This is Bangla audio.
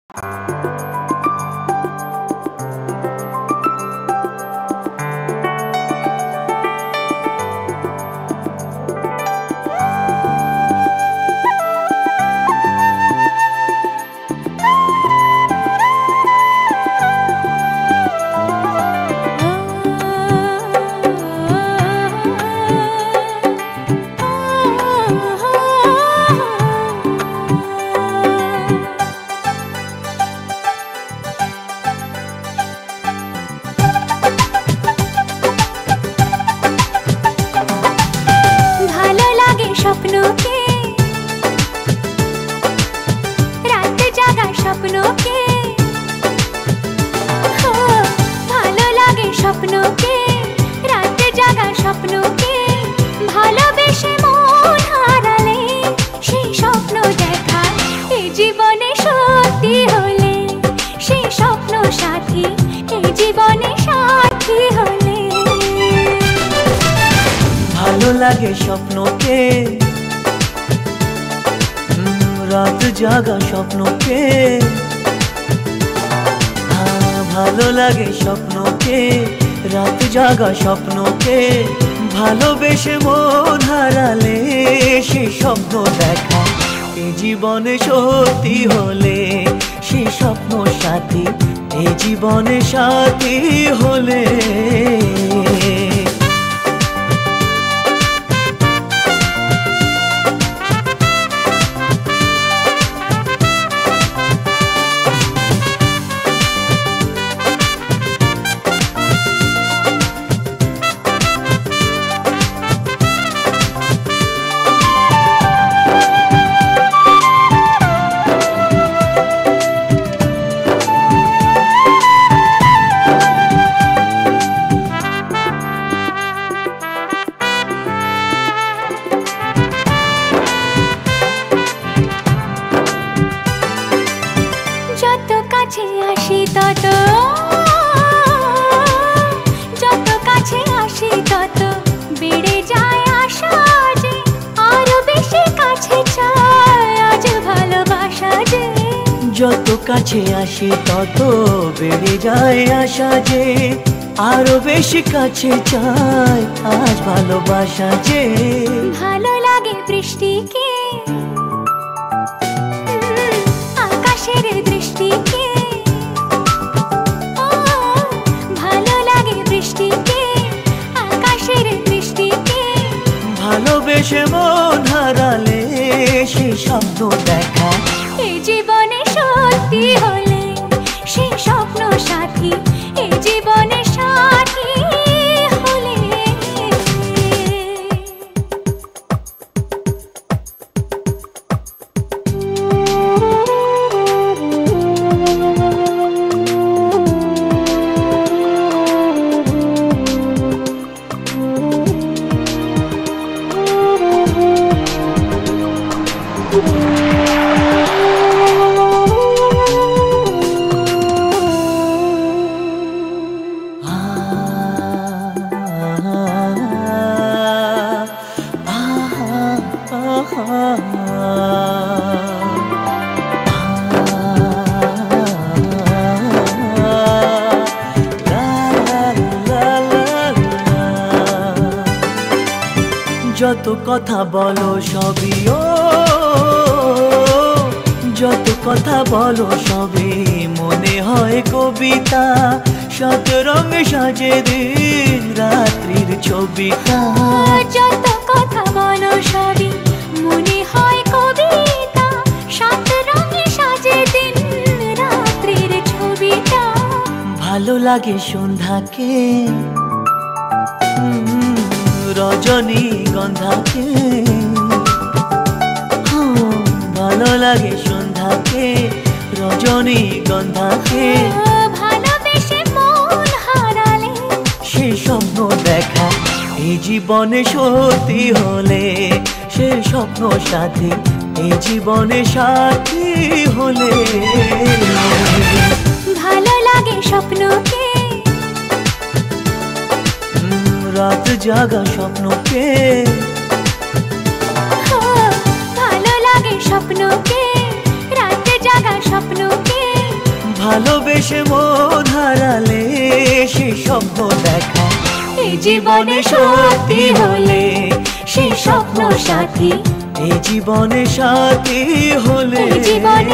লাগে স্বপ্নকে রাত জাগা স্বপ্নকে ভালো লাগে স্বপ্নকে রাত জাগা স্বপ্নকে ভালোবেসে মন হারালে সে স্বপ্ন দেখা এই জীবনে সত্যি হলে সে স্বপ্ন সাথী এই জীবনে সাথী হলে যত কাছে আসি তত বেড়ে যায় আশা যে আরো বেশি কাছে চাই আজ ভালোবাসা যে ভালো লাগে বৃষ্টিকে আকাশের দৃষ্টিকে ভালো লাগে বৃষ্টিকে আকাশের দৃষ্টিকে ভালোবেসে মন হারালে সে স্বপ্ন দেখা এই জীবনে সত্যি হলে সে স্বপ্ন সাথী এই জীবনে সাথী হলে যত কথা বলো সবই যত কথা বলো সবই মনে হয় কবিতা শত রঙে সাজে দিন রাত্রির ছবিটা যত কথা বলো সবই মনে হয় কবিতা শত রঙে সাজে দিন রাত্রির ছবিটা ভালো লাগে সন্ধ্যাকে রজনী গন্ধাকে ভালো লাগে সন্ধ্যাকে রজনী গন্ধাকে ভালোবেসে মন হারালে সে স্বপ্ন দেখা এই জীবনে সত্যি হলে সে স্বপ্ন সাথী এই জীবনে সাথী হলে ভালো লাগে স্বপ্নকে রাত জাগা স্বপ্নকে ভালো লাগে স্বপ্নকে রাত জাগা স্বপ্নকে ভালোবেসে মন হারালে সেই স্বপ্ন দেখা এই জীবনে সত্যি হলে সেই স্বপ্ন সাথী এই জীবনে সাথী হলে জীবন